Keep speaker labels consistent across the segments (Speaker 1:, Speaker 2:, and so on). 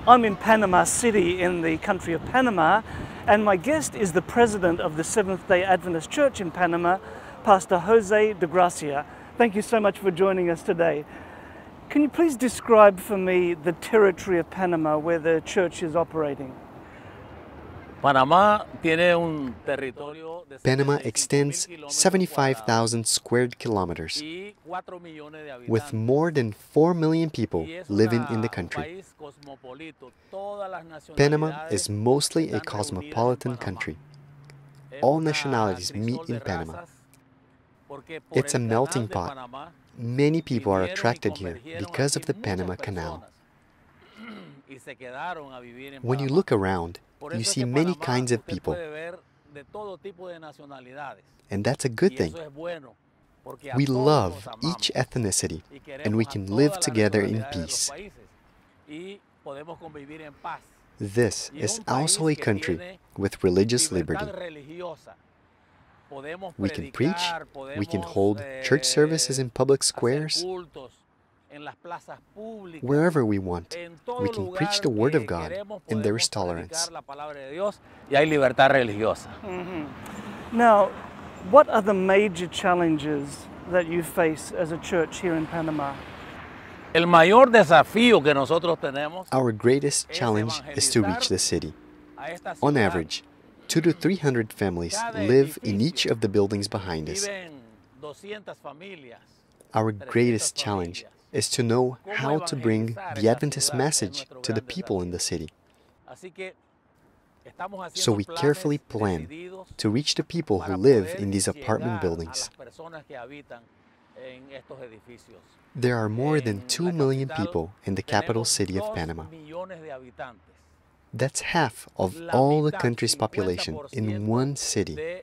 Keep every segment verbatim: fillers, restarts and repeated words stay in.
Speaker 1: I'm in Panama City in the country of Panama, and my guest is the president of the Seventh-day Adventist Church in Panama, Pastor Jose de Gracia. Thank you so much for joining us today. Can you please describe for me the territory of Panama where the church is operating?
Speaker 2: Panama
Speaker 3: extends seventy-five thousand square kilometers, with more than four million people living in the country. Panama is mostly a cosmopolitan country. All nationalities meet in Panama. It's a melting pot. Many people are attracted here because of the Panama Canal. When you look around, you see many kinds of people, and that's a good thing. We love each ethnicity, and we can live together in peace. This is also a country with religious liberty. We can preach, we can hold church services in public squares. Wherever we want, we can preach the Word of God, and there is tolerance.
Speaker 1: Mm-hmm. Now, what are the major challenges that you face as a church here in Panama?
Speaker 3: Our greatest challenge is to reach the city. On average, two to three hundred families live in each of the buildings behind us. Our greatest challenge is to know how to bring the Adventist message to the people in the city. So we carefully plan to reach the people who live in these apartment buildings. There are more than two million people in the capital city of Panama. That's half of all the country's population in one city.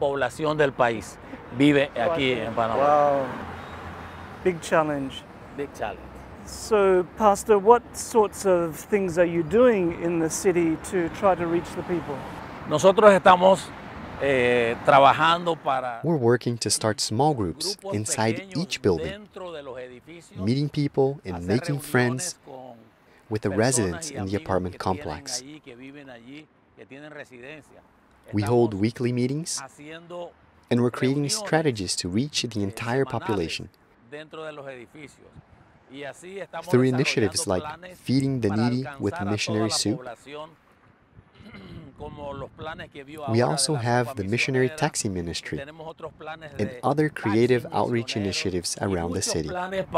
Speaker 1: Wow. Big challenge.
Speaker 2: Big challenge.
Speaker 1: So, Pastor, what sorts of things are you doing in the city to try to reach the people?
Speaker 2: Nosotros estamos eh, trabajando para
Speaker 3: We're working to start small groups inside each building, meeting people and making friends with the residents in the apartment complex. We hold weekly meetings, and we're creating strategies to reach the entire population. Through initiatives like feeding the needy with missionary soup. We also have the missionary taxi ministry and other creative outreach initiatives around the city.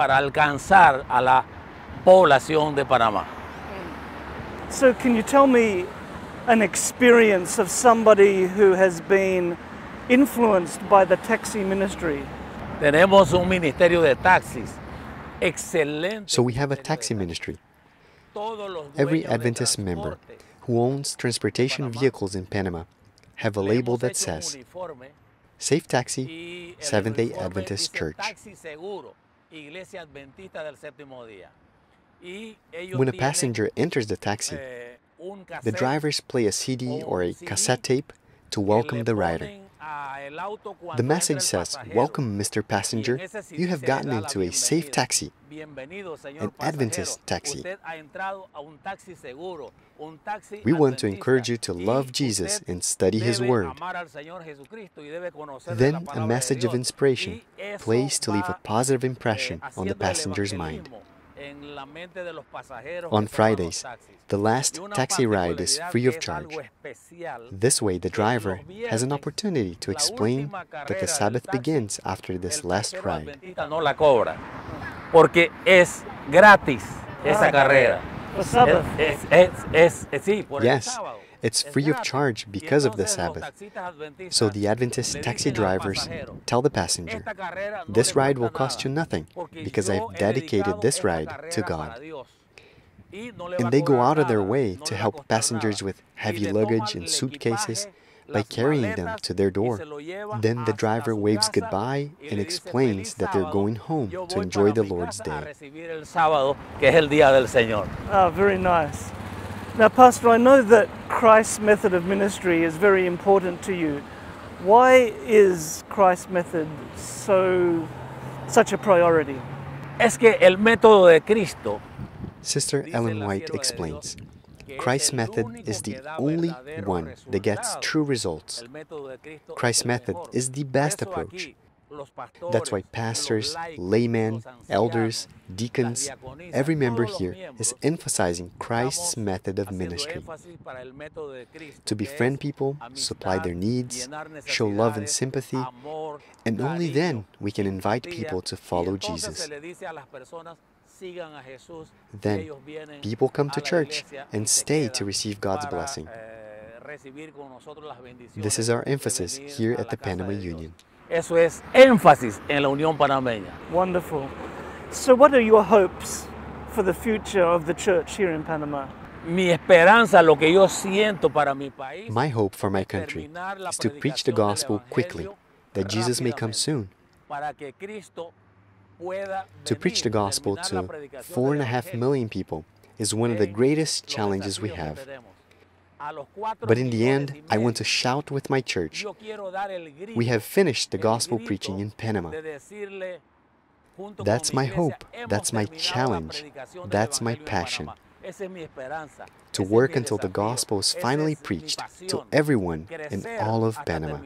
Speaker 1: So can you tell me an experience of somebody who has been influenced by the taxi ministry?
Speaker 2: Tenemos un ministerio de taxis.
Speaker 3: So we have a taxi ministry. Every Adventist member who owns transportation vehicles in Panama have a label that says, Safe Taxi, Seventh-day Adventist Church. When a passenger enters the taxi, the drivers play a C D or a cassette tape to welcome the rider. The message says, "Welcome, Mister Passenger. You have gotten into a safe taxi, an Adventist taxi. We want to encourage you to love Jesus and study His Word." Then a message of inspiration plays to leave a positive impression on the passenger's mind. On Fridays, the last taxi ride is free of charge. This way, the driver has an opportunity to explain that the Sabbath begins after this last ride.
Speaker 2: Porque es gratis esa carrera.
Speaker 3: Yes, it's free of charge because of the Sabbath. So the Adventist taxi drivers tell the passenger, "This ride will cost you nothing because I've dedicated this ride to God." And they go out of their way to help passengers with heavy luggage and suitcases by carrying them to their door. Then the driver waves goodbye and explains that they're going home to enjoy the Lord's Day.
Speaker 1: Ah, very nice. Now, Pastor, I know that Christ's method of ministry is very important to you. Why is Christ's method so such a priority?
Speaker 2: Es que el método de Cristo
Speaker 3: Sister Ellen White explains, Christ's method is the only one that gets true results. Christ's method is the best approach. That's why pastors, laymen, elders, deacons, every member here is emphasizing Christ's method of ministry. To befriend people, supply their needs, show love and sympathy, and only then we can invite people to follow Jesus. Then, people come to church and stay to receive God's blessing. This is our emphasis here at the Panama Union.
Speaker 2: Eso es énfasis en la Unión Panameña.
Speaker 1: Wonderful. So what are your hopes for the future of the church here in Panama?
Speaker 2: Mi esperanza, lo que yo siento para mi país.
Speaker 3: My hope for my country is to preach the gospel quickly, that Jesus may come soon. To preach the gospel to four and a half million people is one of the greatest challenges we have. But in the end, I want to shout with my church, we have finished the gospel preaching in Panama. That's my hope, that's my challenge, that's my passion. To work until the gospel is finally preached to everyone in all of Panama.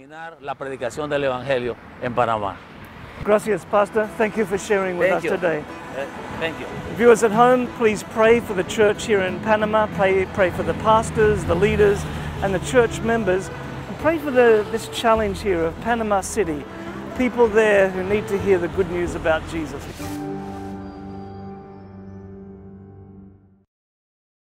Speaker 1: Gracias, Pastor. Thank you for sharing with us today.
Speaker 2: Thank you.
Speaker 1: Viewers at home, please pray for the church here in Panama. Pray, pray for the pastors, the leaders, and the church members. And pray for the, this challenge here of Panama City. People there who need to hear the good news about Jesus.